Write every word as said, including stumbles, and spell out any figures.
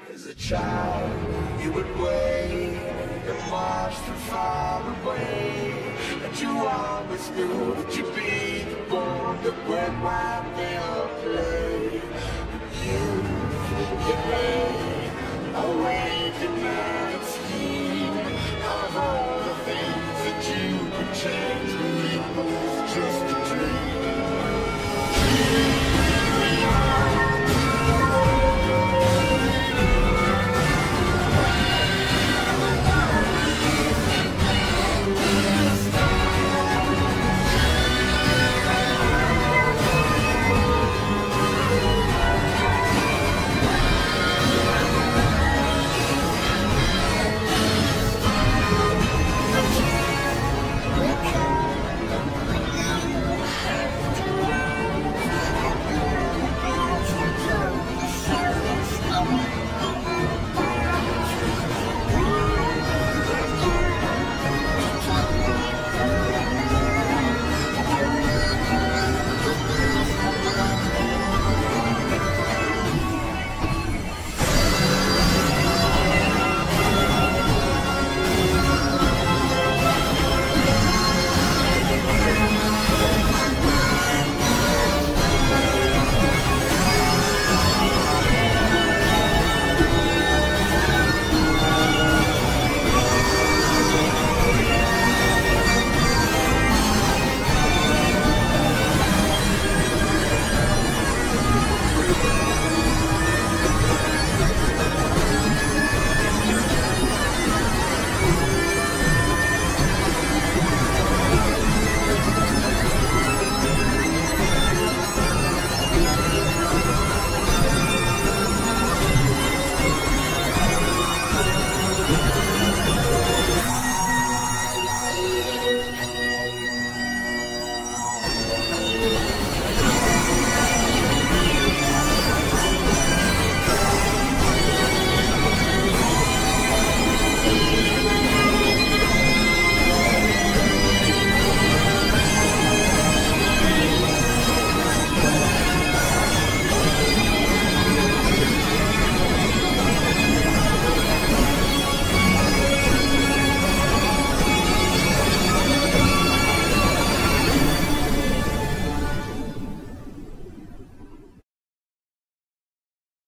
As a child, you would wait and watch from far away, and you always knew that you'd be the one that went while they all play. You, you lay awake at night, scheme of all the things that you could change.